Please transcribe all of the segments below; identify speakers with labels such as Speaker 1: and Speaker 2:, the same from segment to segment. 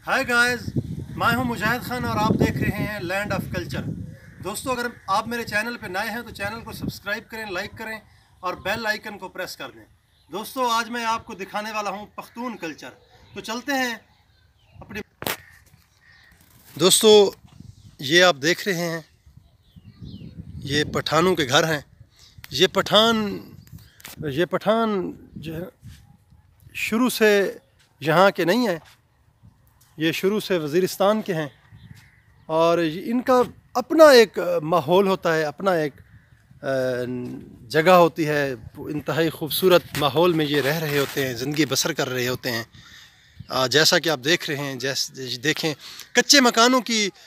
Speaker 1: Hi guys, मैं हूं मुजाहिद खान और आप देख रहे हैं लैंड ऑफ कल्चर। दोस्तों, अगर आप मेरे चैनल पर नए हैं तो चैनल को सब्सक्राइब करें, लाइक करें और बेल आइकन को प्रेस कर दें। दोस्तों, आज मैं आपको दिखाने वाला हूं पख्तून कल्चर। तो चलते हैं अपनी। दोस्तों, ये आप देख रहे हैं, ये पठानों के घर हैं। ये पठान जो है शुरू से यहाँ के नहीं हैं, ये शुरू से वज़ीरिस्तान के हैं और इनका अपना एक माहौल होता है, अपना एक जगह होती है। इंतहाई खूबसूरत माहौल में ये रह रहे होते हैं, ज़िंदगी बसर कर रहे होते हैं। जैसा कि आप देख रहे हैं, देखें कच्चे मकानों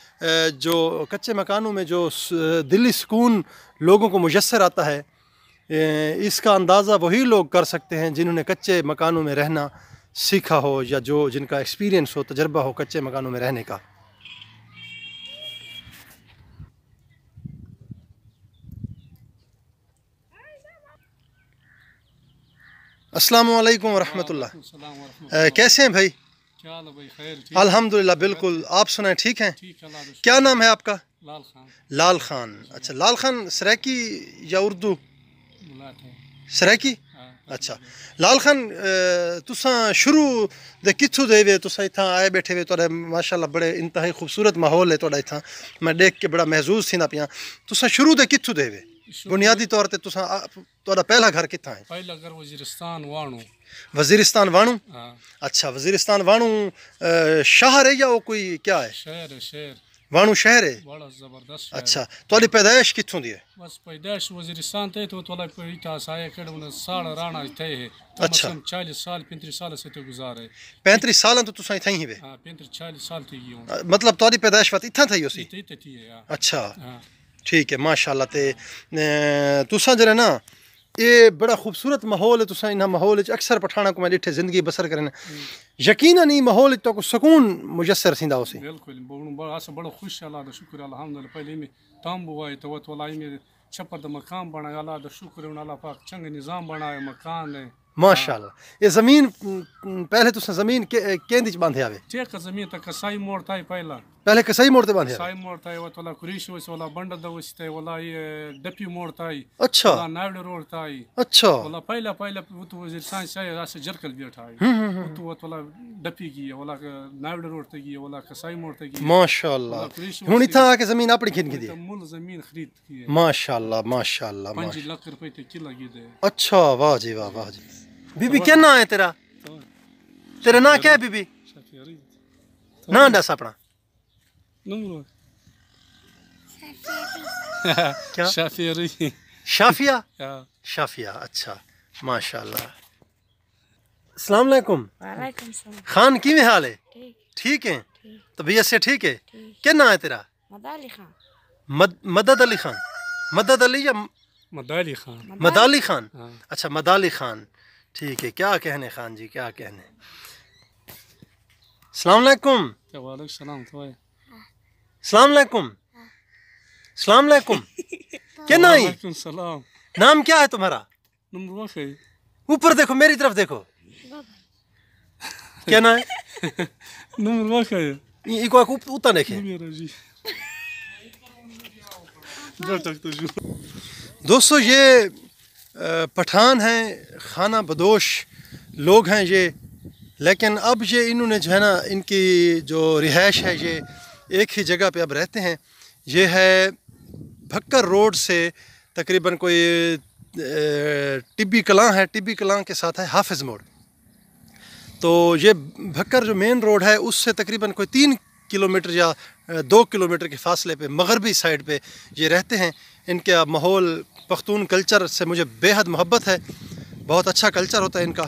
Speaker 1: में जो दिली सुकून लोगों को मुयस्सर आता है, इसका अंदाज़ा वही लोग कर सकते हैं जिन्होंने कच्चे मकानों में रहना सीखा हो या जिनका एक्सपीरियंस हो, तजर्बा हो कच्चे मकानों में रहने का। अस्सलामु अलैकुम वरहमतुल्लाह। कैसे हैं भाई? अल्हम्दुलिल्लाह बिल्कुल। आप सुनाएं, ठीक हैं? क्या नाम है आपका? लाल खान। अच्छा, लाल खान सराइकी या उर्दू? सराइकी। अच्छा लाल खान, तुसां शुरू दे कित्थों दे वे? तुसां इत्थां आए बैठे वे, तुहाडा माशाअल्लाह बड़े इंतहाई खूबसूरत माहौल है तुहाडा इत्थां, मैं देख के बड़ा महसूस थींदा पिया। तुसां शुरू दे कित्थों दे वे? बुनियादी तौर ते तुसां तुहाडा पहला घर कित्थां है?
Speaker 2: पहला घर वज़ीरिस्तान वाणू।
Speaker 1: वज़ीरिस्तान वाणू। अच्छा, वज़ीरिस्तान वाणू शहर है या वो कोई क्या है?
Speaker 2: शहर है, शहर
Speaker 1: वाणू शहर है।
Speaker 2: बड़ा जबरदस्त।
Speaker 1: अच्छा, तुहाडी पैदाइश कित्थों दी है?
Speaker 2: बस पैदाइश वज़ीरिस्तान ते तो तोला पईता साया कड़वन साड़ राणा थे है।
Speaker 1: अच्छा,
Speaker 2: 40 साल 35 साल से तो गुजारे।
Speaker 1: 35 साल तो तुसां इत्थां ही वे?
Speaker 2: हां, 35 40 साल थी गियो।
Speaker 1: मतलब तुहाडी पैदाइश वत इत्थां थई होसी?
Speaker 2: इत्थे थी है।
Speaker 1: अच्छा
Speaker 2: हां,
Speaker 1: ठीक है, माशाअल्लाह। ते तुसां जरा ना ये बड़ा खूबसूरत माहौल है। तुसां इन्हां माहौल च अक्सर पठाना को मैं डिठे ज़िंदगी बसर करन, यकीनन ई माहौल तो को सुकून मुयस्सर थींदा होसी।
Speaker 2: बिल्कुल बड़ा बड़ा खुश अल्लाह दा शुक्र अल्हम्दुलिल्लाह। पहले में तांबू आए तो तोला में छप्पर दा मकान बनाया, अल्लाह दा शुक्र है। अल्लाह पाक चंगे निज़ाम बनाया मकान है
Speaker 1: माशाअल्लाह। ये ज़मीन पहले तुसां ज़मीन केंदी च बांधे आवे?
Speaker 2: ठीक ज़मीन तक कसाई मोड़ था
Speaker 1: पहले कसाई मोड़ ते बांधे?
Speaker 2: साई मोड़ था वो तोला कुरीश वाला बंड दवसते वाला ये डपी मोड़ था।
Speaker 1: अच्छा,
Speaker 2: वाला नावड़ रोड था।
Speaker 1: अच्छा,
Speaker 2: वाला पहला वो तो वज़ीरिस्तान से ऐसे जरकल बैठा है। वो तो वाला डपी की वाला नावड़ रोड तक की वाला कसाई मोड़ तक की।
Speaker 1: माशाअल्लाह। हुन इत्थां आके ज़मीन अपनी खरीद की दी?
Speaker 2: मूल ज़मीन खरीद की है।
Speaker 1: माशाअल्लाह माशाअल्लाह।
Speaker 2: 5 लाख रुपए तक की लगी दे।
Speaker 1: अच्छा, वाह जी वाह, वाह जी। बीबी क्या नाम है तेरा? तेरा नाम क्या है बीबी? नाम दस अपना। क्या?
Speaker 2: शाफिया।
Speaker 1: शाफिया। शाफिया, अच्छा माशाअल्लाह। अस्सलाम वालेकुम।
Speaker 3: वालेकुम सलाम।
Speaker 1: खान की में हाल है?
Speaker 3: ठीक
Speaker 1: ठीक है, तबीयत से ठीक है? क्या नाम है तेरा?
Speaker 3: मदाली खान।
Speaker 1: मदद अली खान? मदद अली या
Speaker 2: मदाली खान?
Speaker 1: मदाली खान। अच्छा, मदाली खान, ठीक है। क्या कहने खान जी, क्या कहने। अस्सलाम वालेकुम।
Speaker 2: वालेकुम सलाम।
Speaker 1: अस्सलाम वालेकुम। अस्सलाम वालेकुम। क्या नाम है?
Speaker 2: वालेकुम सलाम।
Speaker 1: नाम क्या है तुम्हारा?
Speaker 2: नंबर वाखे
Speaker 1: ऊपर देखो, मेरी तरफ देखो। क्या नाम है?
Speaker 2: नंबर वाखे
Speaker 1: इको ऊपर देखे।
Speaker 2: मेरा जी
Speaker 1: दोस्तों, ये पठान हैं, खाना बदोश लोग हैं ये। लेकिन अब ये इन्होंने जो है ना, इनकी जो रिहाइश है ये एक ही जगह पे अब रहते हैं। ये है भक्कर रोड से तकरीबन कोई टिब्बी कलां है, टिब्बी कलां के साथ है हाफिज़ मोड़। तो ये भक्कर जो मेन रोड है उससे तकरीबन कोई 3 किलोमीटर या 2 किलोमीटर के फासले पे मगरबी साइड पे ये रहते हैं। इनका माहौल पख्तून कल्चर से मुझे बेहद मोहब्बत है, बहुत अच्छा कल्चर होता है इनका।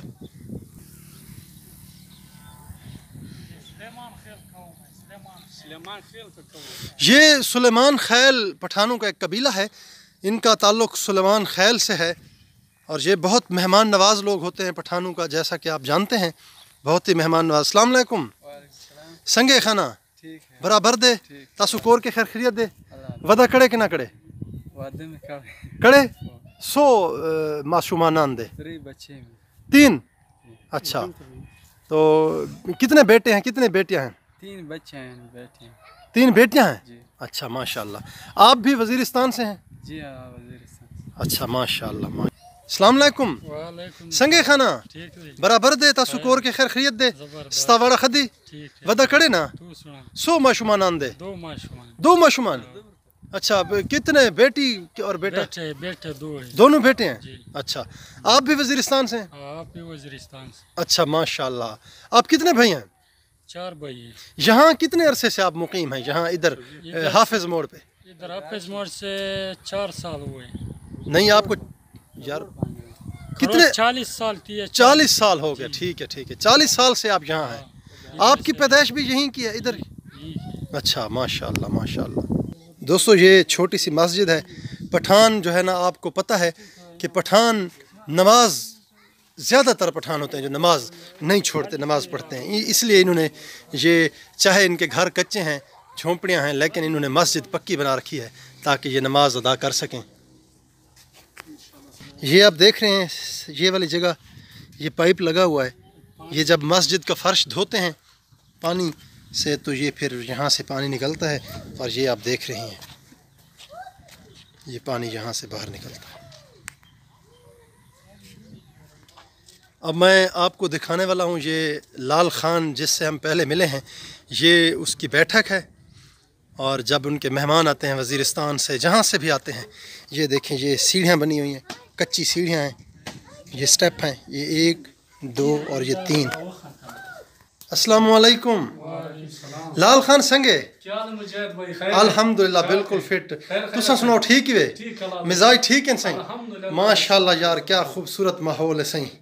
Speaker 1: ये सुलेमान खैल पठानों का एक कबीला है, इनका ताल्लुक़ सुलेमान खैल से है और ये बहुत मेहमान नवाज लोग होते हैं पठानों का, जैसा कि आप जानते हैं, बहुत ही मेहमान नवाज। अस्सलाम वालेकुम। संगे खाना बराबर दे तासु कोर के खैर खैरियत दे। वदा कड़े कि ना कड़े? कड़े 100 मासूमान दे। 3। अच्छा, तो कितने बेटे हैं, कितने बेटियां हैं?
Speaker 4: 3 بچے ہیں بیٹے ہیں
Speaker 1: 3 بیٹیاں ہیں؟
Speaker 4: جی
Speaker 1: اچھا ماشاء اللہ. آپ بھی وزیرستان سے ہیں؟
Speaker 4: جی ہاں وزیرستان.
Speaker 1: اچھا ماشاء اللہ. السلام علیکم.
Speaker 4: وعلیکم
Speaker 1: سنگے خانہ
Speaker 4: ٹھیک ہے
Speaker 1: برابر دے تاسو کور کے خیر خیریت دے ستا وڑا خدی
Speaker 4: ٹھیک
Speaker 1: ودا کڑے نا
Speaker 4: تو سنا
Speaker 1: 100 ماشومان آندے
Speaker 4: 2 ماشومان
Speaker 1: 2 ماشومان. اچھا کتنے بیٹی اور بیٹا؟
Speaker 4: بیٹے 2 ہیں
Speaker 1: دونوں بیٹے ہیں.
Speaker 4: جی.
Speaker 1: اچھا آپ بھی وزیرستان سے ہیں؟
Speaker 4: آپ بھی وزیرستان سے.
Speaker 1: اچھا ماشاء اللہ. آپ کتنے بھائی ہیں؟
Speaker 4: 4 بھائی ہیں.
Speaker 1: یہاں کتنے عرصے سے آپ مقیم ہیں یہاں ادھر حافظ موڑ پہ؟
Speaker 4: ادھر حافظ موڑ سے 4 سال ہوئے.
Speaker 1: نہیں آپ کو یار کتنے
Speaker 4: 40 سال تھی.
Speaker 1: 40 سال ہو گئے. ٹھیک ہے ٹھیک ہے 40 سال سے آپ یہاں ہیں. آپ کی پیدائش بھی یہیں کی ہے ادھر؟ اچھا ماشاء اللہ ماشاء اللہ. دوستو یہ چھوٹی سی مسجد ہے. پٹھان جو ہے نا آپ کو پتہ ہے کہ پٹھان نماز زیادہ تر پٹھان ہوتے ہیں جو نماز نہیں چھوڑتے نماز پڑھتے ہیں. اس لیے انہوں نے یہ چاہے ان کے گھر کچے ہیں جھونپڑیاں ہیں لیکن انہوں نے مسجد پکی بنا رکھی ہے تاکہ یہ نماز ادا کر سکیں. یہ آپ دیکھ رہے ہیں یہ والی جگہ یہ پائپ لگا ہوا ہے. یہ جب مسجد کا فرش دھوتے ہیں پانی سے تو یہ پھر یہاں سے پانی نکلتا ہے اور یہ آپ دیکھ رہے ہیں یہ پانی یہاں سے باہر نکلتا ہے. اب میں آپ کو دکھانے والا ہوں یہ لال خان جس سے ہم پہلے ملے ہیں یہ اس کی بیٹھک ہے. اور جب ان کے مہمان آتے ہیں وزیرستان سے جہاں سے بھی آتے ہیں یہ دیکھیں یہ سیڑھیاں بنی ہوئی ہیں کچی سیڑھیاں ہیں. یہ سٹیپ ہیں یہ 1 2 اور یہ 3. السلام علیکم. لال خان سنگے الحمدللہ بالکل فٹ. تساں سنو ٹھیک ہی مزاج ٹھیک ہے سائیں؟ ماشاء اللہ یار کیا خوبصورت ماحول ہے سائیں.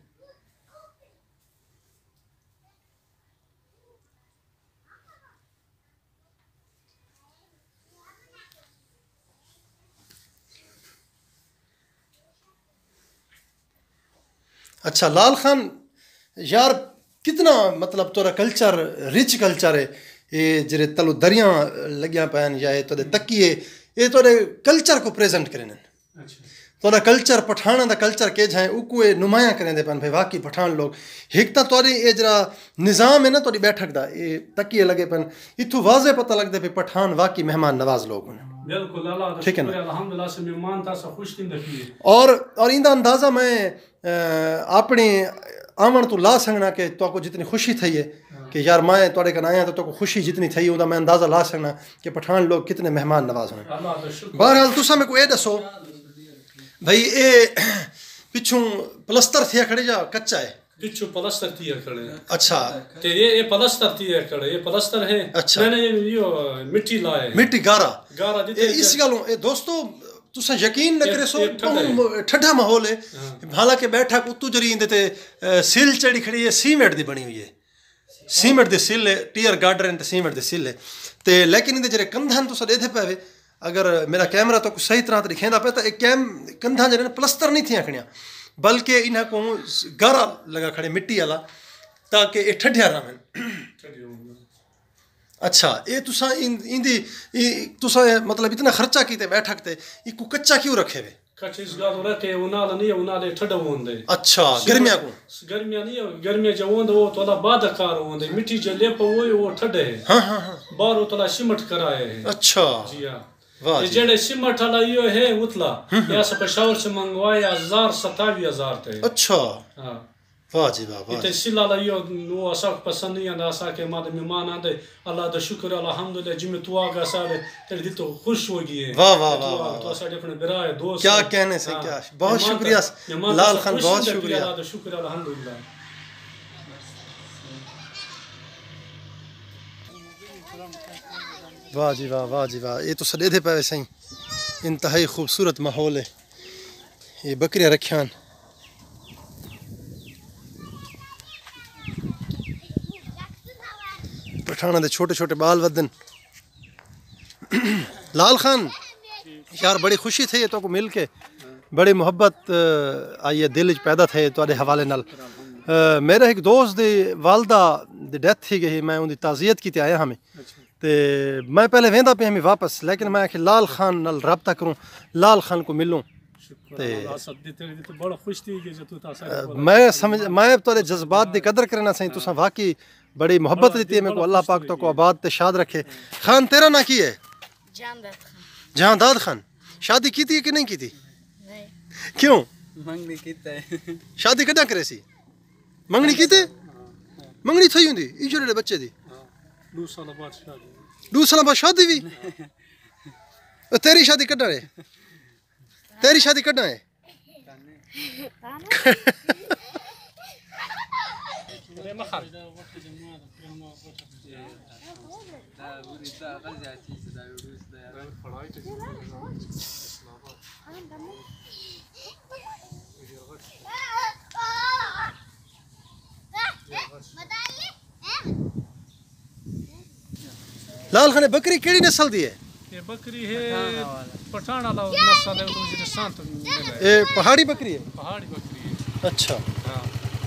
Speaker 1: اچھا لال خان یار کتنا مطلب تورا کلچر رچ کلچر ہے. یہ جڑے تلو دریاں لگیاں پین یا یہ تورے تکیے یہ تورے کلچر کو پریزنٹ کریں. تورا کلچر پٹھانا دا کلچر کے جائیں اوکو یہ نمایاں کریں دے پن بھائی واقعی پٹھان لوگ ایک تا توری یہ جڑا نظام ہے نا توری بیٹھک دا یہ تکیے لگے پن اتھو واضح پتہ لگ دے پہ پٹھان واقعی مہمان نواز لوگ ہیں.
Speaker 2: بالکل اللہ
Speaker 1: ٹھیک ہے نا
Speaker 2: الحمدللہ سے مہمان تا سا خوش تین دکھیے.
Speaker 1: اور اندہ اندازہ میں اپنی آمن تو لا سکنا کہ تو کو جتنی خوشی تھی ہے کہ یار میں توڑے کن آیا تو کو خوشی جتنی تھی ہوں میں اندازہ لا سکنا کہ پٹھان لوگ کتنے مہمان نواز ہیں. بہرحال تسا میں کو یہ دسو بھائی اے پچھوں پلستر تھیا کھڑے جا کچا ہے؟
Speaker 2: پچھو پلستر تھی کھڑے.
Speaker 1: اچھا
Speaker 2: تے یہ پلستر تھی کھڑے یہ پلستر ہے.
Speaker 1: اچھا
Speaker 2: میں نے یہ مٹی لائے
Speaker 1: مٹی گارا
Speaker 2: گارا دیتے
Speaker 1: اس گالوں دوستو تسا یقین نہ کرے سو ٹھڈا ماحول ہے. حالانکہ بیٹھا اتو جری اندے تے سیل چڑی کھڑی ہے سیمنٹ دی بنی ہوئی ہے. سیمنٹ دی سیل ہے ٹیئر گارڈر تے سیمنٹ دی سیل ہے تے لیکن اندے جڑے کندھن تسا دے پے اگر میرا کیمرہ تو صحیح طرح دکھیندا پیا تے کندھاں جڑے پلستر نہیں تھیاں کھڑیاں بلکہ انہاں کو گارا لگا کھڑے مٹی والا تاکہ یہ ٹھڈیا رہن. اچھا یہ تسا اندی تسا مطلب اتنا خرچہ کیتے بیٹھک تے یہ کو کچا کیوں رکھے ہوئے؟
Speaker 2: کچا اس گال رکھے انال نہیں انال ٹھڈا ہوندے.
Speaker 1: اچھا گرمیاں کو
Speaker 2: گرمیاں نہیں گرمیاں جو ہوندے وہ تولا بعد کار ہوندے مٹی جو لیپ وہ ٹھڈے ہے.
Speaker 1: ہاں ہاں ہاں
Speaker 2: باہر تولا سیمنٹ کرائے ہے.
Speaker 1: اچھا
Speaker 2: جی ہاں
Speaker 1: واہ
Speaker 2: یہ جڑے سیمنٹ والا یہ ہے اتلا یہ سے پشاور سے منگوایا 27,000 تے.
Speaker 1: اچھا
Speaker 2: ہاں
Speaker 1: واہ جی واہ واہ.
Speaker 2: تے سلا لا یہ وہ اسا پسند نہیں آندا اسا کے ماد مہمان آندے اللہ دا شکر الحمدللہ جی میں تو آگا سارے تیرے دل تو خوش ہو گئی.
Speaker 1: واہ واہ واہ
Speaker 2: تو اسا اپنے برائے دوست
Speaker 1: کیا کہنے سے کیا. بہت شکریہ لال خان بہت شکریہ.
Speaker 2: اللہ دا شکر الحمدللہ.
Speaker 1: واہ جی واہ جی واہ. یہ تو سدے دے پے سائیں انتہائی خوبصورت ماحول ہے. یہ بکریاں رکھیاں پٹھانا دے چھوٹے چھوٹے بال ودن. لال خان یار بڑی خوشی تھی تو کو مل کے بڑی محبت آئی ہے دل پیدا تھے تواڈے حوالے نال. میرے ایک دوست دی والدہ دی ڈیتھ تھی گئی میں ان دی تعزیت کی تے آیا ہمیں تے میں پہلے ویندا پہ ہمیں واپس لیکن میں کہ لال خان نال رابطہ کروں لال خان کو ملوں میں سمجھ میں تورے جذبات دی قدر کرنا سائیں. تساں واقعی بڑی محبت دیتی ہے میرے کو. اللہ پاک تو کو آباد تے شاد رکھے. خان تیرا نا کی ہے؟
Speaker 3: جاندت خان.
Speaker 1: جہانداد خان. شادی کی تھی کہ نہیں کی تھی؟
Speaker 3: نہیں.
Speaker 1: کیوں؟
Speaker 5: منگنی کیتا ہے.
Speaker 1: شادی کداں کرے سی؟ منگنی کیتے؟ منگنی تھئی ہوندی ای جڑے بچے دی
Speaker 2: 2 سال بعد شادی.
Speaker 1: 2 سال بعد شادی بھی؟ تیری شادی کداں ہے؟ تیری شادی کداں ہے؟ لال خان بکری کیڑی نسل دی ہے؟
Speaker 2: یہ بکری ہے پٹھان والا نسل ہے وزیرستان تو ملا ہے.
Speaker 1: یہ پہاڑی بکری ہے؟
Speaker 2: پہاڑی بکری ہے.
Speaker 1: اچھا.
Speaker 2: ہاں.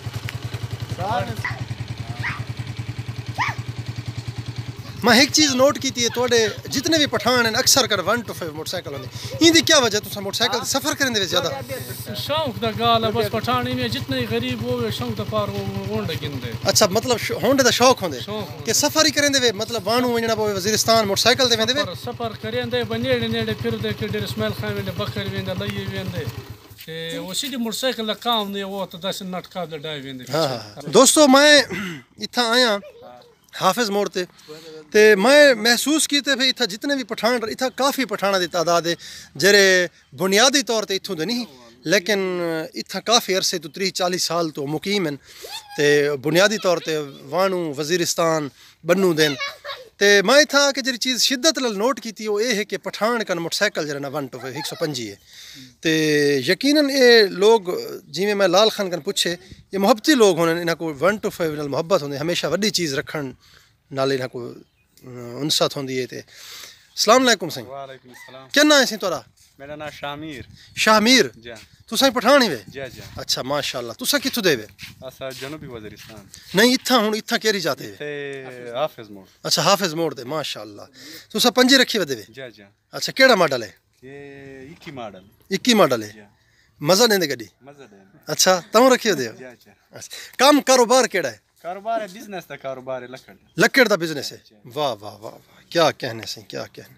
Speaker 1: میں ایک چیز نوٹ کی تھی توڑے جتنے بھی پٹھان ہیں اکثر کر 1 to 5 موٹر سائیکل ہونے ان دی کیا وجہ تو موٹر سائیکل سفر کرنے دے زیادہ
Speaker 2: شوق دا گال ہے بس پٹھانی میں جتنے غریب ہوئے شوق دا پار وہ ہونڈ گندے.
Speaker 1: اچھا مطلب ہونڈے دا شوق ہوندے
Speaker 2: شوق
Speaker 1: کہ سفر ہی کریں دے مطلب وانو ونجنا پوے وزیرستان موٹر سائیکل تے ویندے وے
Speaker 2: سفر کریں دے بنیڑے نیڑے پھر دے کہ ڈیر اسماعیل خان ویندے بکر ویندے لئی ویندے تے وہ سیدھی موٹر سائیکل دا کام نہیں وہ تو دس نٹکا دے ڈائی ویندے.
Speaker 1: ہاں دوستو میں اتھا آیا حافظ موڑ تے میں محسوس کیتے پھر اتھا جتنے بھی پٹھان اتھا کافی پٹھانا دی تعداد ہے جڑے بنیادی طور تے اتھوں دے نہیں لیکن اتھا کافی عرصے تو 30-40 سال تو مقیم ہیں تے بنیادی طور تے وانو وزیرستان بنو دین تے میں اتھا کہ جڑی چیز شدت نال نوٹ کیتی وہ یہ ہے کہ پٹھان کا موٹر سائیکل جڑا نا 1 to 5 125 ہے تے یقیناً یہ لوگ جی میں لال خان کن پوچھے یہ محبتی لوگ ہونے انہاں کو 1 to 5 نال محبت ہوندی ہمیشہ وڈی چیز رکھن نال انہاں کو انست ہوندی ہے تے. السلام علیکم سائیں.
Speaker 5: وعلیکم السلام.
Speaker 1: کیا نام ہے سی تورا؟
Speaker 5: میرا نام شامیر.
Speaker 1: شامیر.
Speaker 5: جی
Speaker 1: تساں پٹھان ہی وے؟
Speaker 5: جی جی.
Speaker 1: اچھا ماشاءاللہ. تساں کتھوں دے وے؟
Speaker 5: اسا جنوبی وزیرستان.
Speaker 1: نہیں اتھا ہن اتھا کیری جاتے وے؟
Speaker 5: تے حافظ موڑ.
Speaker 1: اچھا حافظ موڑ دے ماشاءاللہ. تساں پنجی رکھی ودے وے؟
Speaker 5: جی جی.
Speaker 1: اچھا کیڑا ماڈل ہے؟
Speaker 5: یہ 21 ماڈل.
Speaker 1: 21 ماڈل ہے. مزہ دیندے گڈی؟
Speaker 5: مزہ دے.
Speaker 1: اچھا تاں رکھی ودے ہو؟
Speaker 5: جی جی.
Speaker 1: اچھا کام کاروبار کیڑا ہے؟
Speaker 5: کاروبار ہے بزنس دا کاروبار ہے لکڑ.
Speaker 1: لکڑ دا بزنس ہے. واہ واہ واہ واہ کیا کہنے سے کیا کہنے.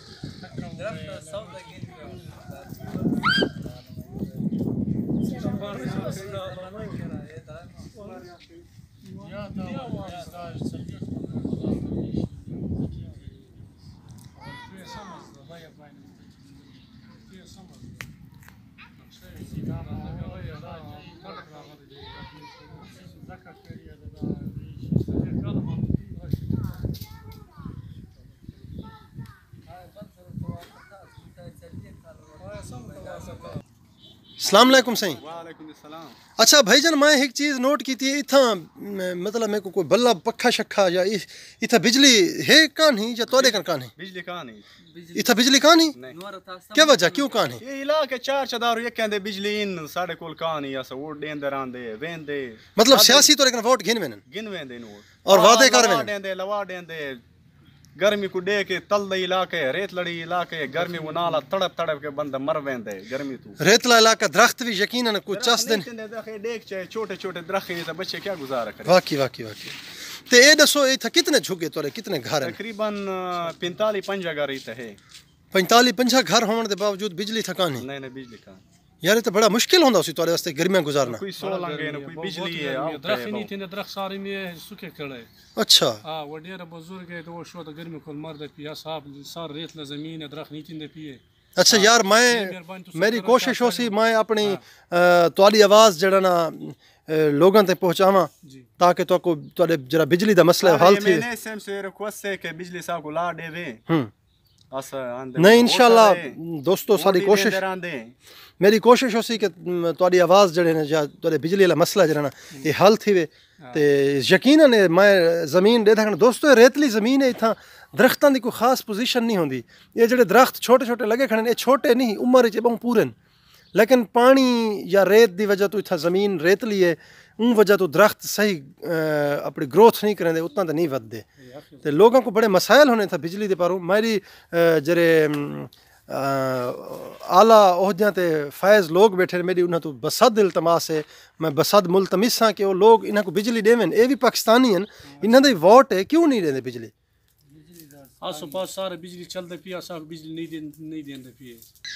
Speaker 1: السلام علیکم سائیں.
Speaker 5: وعلیکم السلام.
Speaker 1: اچھا بھائی جان میں ایک چیز نوٹ کی تھی اتھا مطلب میرے کو کوئی بلہ پکھا شکھا یا اتھا بجلی ہے کان ہی یا توڑے کن کان ہے؟
Speaker 5: بجلی کہاں نہیں.
Speaker 1: اتھا بجلی کان ہی؟ کیا وجہ کیوں کان ہے؟
Speaker 5: یہ علاقہ چار چدارو یہ کہندے بجلی ان ساڑے کول کہاں نہیں اسا ووٹ دیندے راندے ویندے
Speaker 1: مطلب سیاسی طور کن ووٹ گھن وینن
Speaker 5: گن ویندے نو
Speaker 1: اور وعدے کر وینن
Speaker 5: دیندے لوا دیندے گرمی کو دے کے تل دے علاقے ریت لڑی علاقے گرمی کو نالا تڑپ تڑپ کے بندہ مر ویندے گرمی تو
Speaker 1: ریتلا علاقہ درخت بھی یقیناً کچھ چس دن
Speaker 5: دیکھ چاہے چھوٹے چھوٹے درخت ہیں بچے کیا گزارا کریں.
Speaker 1: واقعی واقعی واقعی. تے اے دسو اتھا کتنے جھگے تورے کتنے گھر ہیں؟
Speaker 5: تقریباً 45-50 گھر ہی ہے.
Speaker 1: 45-50 گھر ہون دے باوجود بجلی تھکان ہے؟
Speaker 5: نہیں نہیں بجلی کا
Speaker 1: یار یہ تو بڑا مشکل ہوندا اسی تورے واسطے گرمیاں گزارنا.
Speaker 5: کوئی سولنگ ہے کوئی بجلی ہے
Speaker 2: درخت نہیں تھے درخت سارے میں سوکھے کھڑے.
Speaker 1: اچھا
Speaker 2: ہاں وہ ڈیر بزرگ ہے تو وہ شو تو گرمی کو مر دے پیا صاحب سار ریت ل زمین ہے درخت نہیں تھے پیے.
Speaker 1: اچھا یار میں میری کوشش ہو سی میں اپنی تواڈی آواز جڑا نا لوگاں تے پہنچاواں تاکہ تو کو تواڈے جڑا بجلی دا مسئلہ حل تھی.
Speaker 5: میں نے سیم سے ریکویسٹ ہے کہ بجلی صاحب کو لا دے وے.
Speaker 1: نہیں انشاءاللہ دوستو ساری کوشش میری کوشش ہو سی کہ تواڈی آواز جڑے نا یا تواڈے بجلی والا مسئلہ جڑا نا یہ حل تھی وے تے یقیناً میں زمین دے دکھن دوستو ریتلی زمین ہے اتھا درختاں دی کوئی خاص پوزیشن نہیں ہوندی. یہ جڑے درخت چھوٹے چھوٹے لگے کھڑے یہ چھوٹے نہیں عمر وچ بہت پورن لیکن پانی یا ریت دی وجہ تو اتھا زمین ریتلی ہے ان وجہ تو درخت صحیح اپنی گروتھ نہیں کریں دے اتنا تو نہیں ود دے تے لوگوں کو بڑے مسائل ہونے تھا بجلی دے پاروں. میری جڑے اعلیٰ عہدیاں تے فائز لوگ بیٹھے میری انہاں تو بسد التماس ہے میں بسد ملتمس ہاں کہ وہ لوگ انہاں کو بجلی دیون یہ بھی پاکستانی ہیں انہاں دا ووٹ ہے کیوں نہیں دے بجلی
Speaker 2: آس پاس سارے بجلی چلتے پیا سارے بجلی نہیں دیں پیے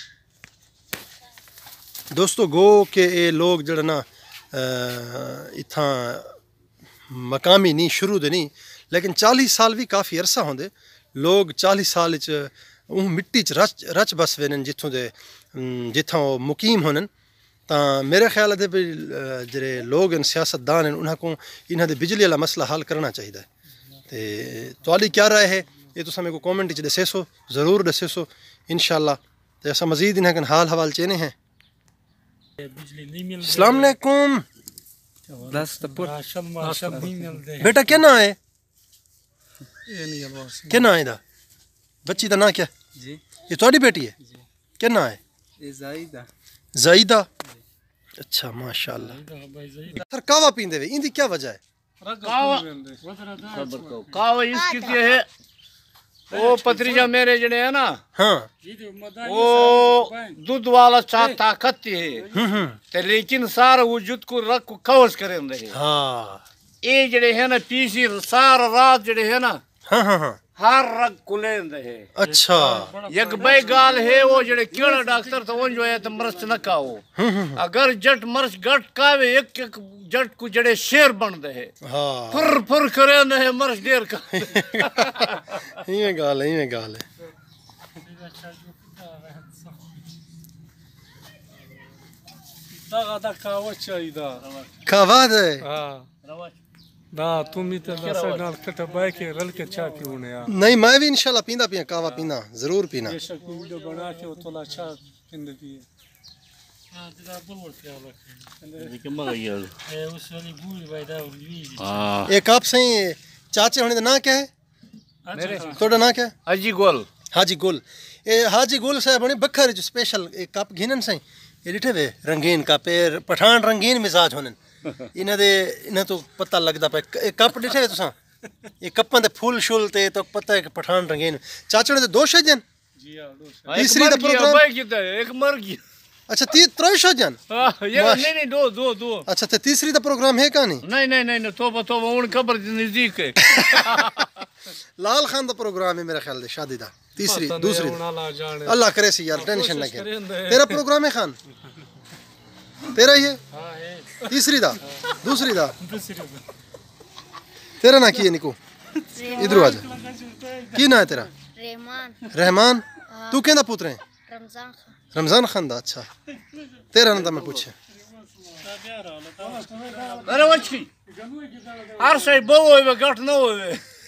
Speaker 1: دوستو گو کہ یہ لوگ جڑا نا اتھاں مقامی نہیں شروع دے نہیں لیکن 40 سال بھی کافی عرصہ ہوندے لوگ 40 سال مٹی چ رچ بس وینن جتھوں دے جتھاں وہ مقیم ہونن تاں میرے خیال ہے بھی جڑے لوگ ان سیاست دان ہیں انہاں کو انہاں دے بجلی والا مسئلہ حل کرنا چاہیے تے تواڈی کیا رائے ہے یہ تساں میرے کو کامنٹ وچ دسے سو ضرور دسے سو انشاءاللہ تے اساں مزید انہاں کن حال حوال چینے ہیں
Speaker 4: بجلی نہیں مل
Speaker 1: السلام علیکم
Speaker 4: راشن نہیں ملتے
Speaker 1: بیٹا کیا نام ہے
Speaker 2: یہ نہیں ہے
Speaker 1: کیا نام ہے دا بچی دا نام کیا
Speaker 6: جی
Speaker 1: یہ تواڈی بیٹی ہے کیا نام ہے
Speaker 6: یہ زائدہ
Speaker 1: زائدہ اچھا ماشاءاللہ سر کعوہ پیندے وے ان دی کیا وجہ ہے
Speaker 7: کہاوت اس کی یہ ہے وہ پتریجا میرے جڑے ہیں نا
Speaker 1: ہاں
Speaker 7: وہ دودھ والا چاہ طاقت ہے تے لیکن سارا وجود کو رکھ کو قوض کریں دے
Speaker 1: ہاں
Speaker 7: یہ جڑے ہیں نا پیسی سارا رات جڑے ہیں نا
Speaker 1: ہاں ہاں ہاں
Speaker 7: ہر رگ کو لین دے
Speaker 1: اچھا
Speaker 7: یک بھائی گال ہے وہ جڑے کیڑا ڈاکٹر تو ون جو ہے تو مرچ نہ کھاؤ اگر جٹ مرچ گٹ کھاوے ایک ایک جٹ کو جڑے شیر بن دے
Speaker 1: ہاں
Speaker 7: پھر پھر کرے نہ مرچ دیر کا
Speaker 1: یہ گال ہے
Speaker 2: دا کہاوت چاہیے
Speaker 1: کعوہ ہے
Speaker 2: ہاں دا تم تو نال کٹا بائی کے رل کے چاہ پیونے یار
Speaker 1: نہیں میں بھی انشاءاللہ پیندا پیاں کعوہ پینا ضرور پینا
Speaker 2: بے شک ویڈیو بنا کے وہ تولا چاہ پیندے پیے
Speaker 4: اس والی بوئی بھائی
Speaker 1: ایک آپ سے چاچے ہونے دا نام کیا ہے تھوڑا نام کیا ہے
Speaker 7: اجی گول
Speaker 1: حاجی گل اے حاجی گل صاحب نے بکھر جو سپیشل ایک کپ گھنن سائیں یہ ڈٹھے وے رنگین کپ اے پٹھان رنگین مزاج ہونن انہیں تو پتہ لگتا پہ ایک کپ ڈٹھے تساں یہ کپاں دے پھول شول تے تو پتہ ہے کہ پٹھان رنگین چاچے نے دو شجن تیسری دا پروگرام
Speaker 7: ایک مر گیا
Speaker 1: اچھا ترے شجن
Speaker 7: نہیں دو
Speaker 1: اچھا تے تیسری دا پروگرام ہے کہانی
Speaker 7: نہیں توبہ ان قبر نزدیک ہے
Speaker 1: لال خان دا پروگرام ہے میرا خیال دے شادی دا تیسری دوسری اللہ کرے سی یار ٹینشن نہ کر تیرا پروگرام ہے خان تیرا ہی ہے تیسری دا دوسری دا تیرا نا کی ہے نکو ادھر آ جا کی نا ہے تیرا رحمان تو کہندا پوتر ہیں رمضان خان دا اچھا تیرا نا دا میں پوچھے
Speaker 7: ارے وچھی ہر سے بو ہوئے گٹ نہ ہوئے